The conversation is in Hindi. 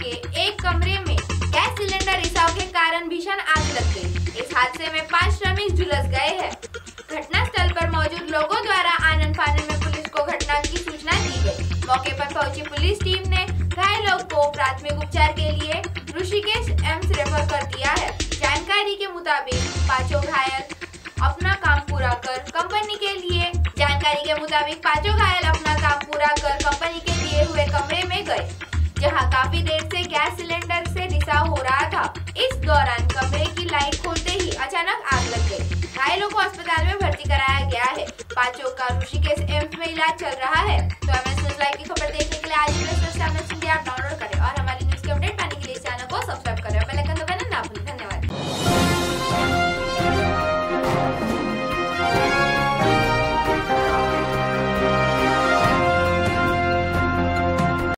के एक कमरे में गैस सिलेंडर रिसाव के कारण भीषण आग लग गई। इस हादसे में 5 श्रमिक झुलस गए हैं। घटना स्थल पर मौजूद लोगों द्वारा आनन फानन में पुलिस को घटना की सूचना दी गई। मौके पर पहुंची पुलिस टीम ने घायलों को प्राथमिक उपचार के लिए ऋषिकेश एम्स रेफर कर दिया है। जानकारी के मुताबिक पांचों घायल अपना काम पूरा कर कंपनी के लिए दिए हुए कमरे में गए, जहां काफी देर से गैस सिलेंडर से रिसाव हो रहा था। इस दौरान कमरे की लाइट खोलते ही अचानक आग लग गई। घायलों को अस्पताल में भर्ती कराया गया है। पांचों का ऋषिकेश एम्स में इलाज चल रहा है। तो हमें